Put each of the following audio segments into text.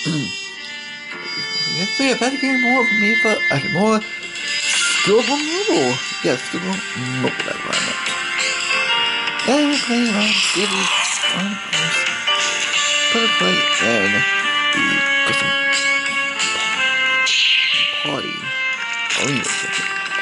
So yeah, that's getting more of me for more SkullGirls mobile. Yeah, SkullGirls mobile, that's what I meant. And we're playing around cities on course. Put a play and the custom party. Oh, yeah.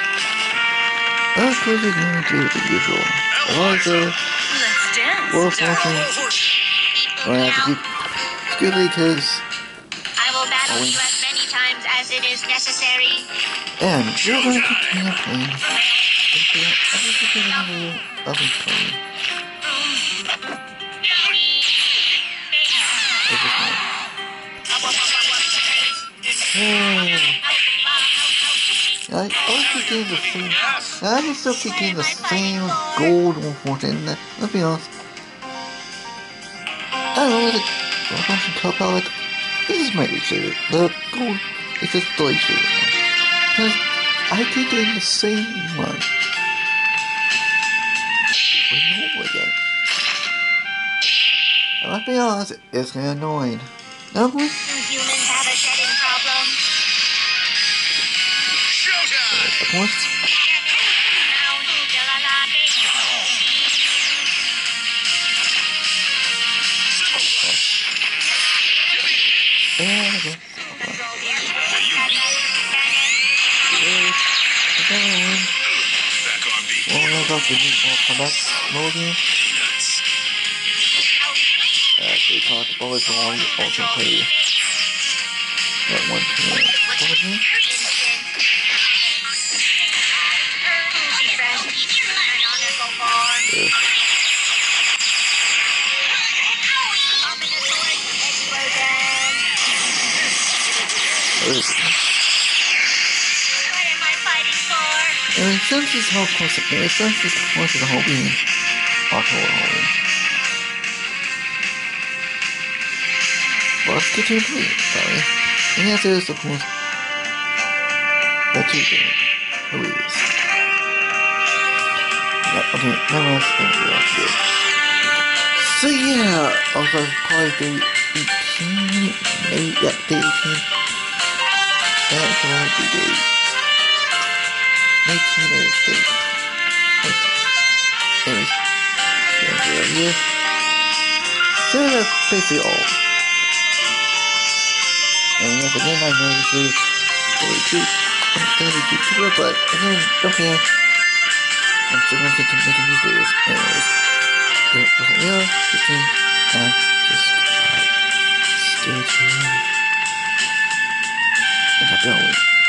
Of course, we're going to do the usual. Eliza, World Fortune. We're going to have to keep Skilly because I will battle you as many times as it is necessary. and we're going to continue playing until everything of the plane. I keep getting the same. I still keep getting the same gold fortune. Let's be honest. I don't know, the function co like this is my least favorite. The gold is just the least favorite one. Because I keep getting the same one. Over and over again. And let's be honest, it's kinda annoying. Now, of course, humans have a shedding problem. Showtime! Of course. And again. About the new combat mode here. They talked about it on also play that one over here. And since this whole concept, since this concept of the whole being auto home, well, let's get to it, sorry. And the answer is, of course, that you did. Who is? Yeah, okay, now let's think about it. So yeah, also probably day 18, maybe, yeah, day 18. That's going to be day 19 is day 19. Anyways, here. So that's basically all. And once again, I know this is going to be too but again, don't care. I'm still going to continue making these videos. Anyways, yeah, 15, and subscribe. Stay tuned. And happy Halloween.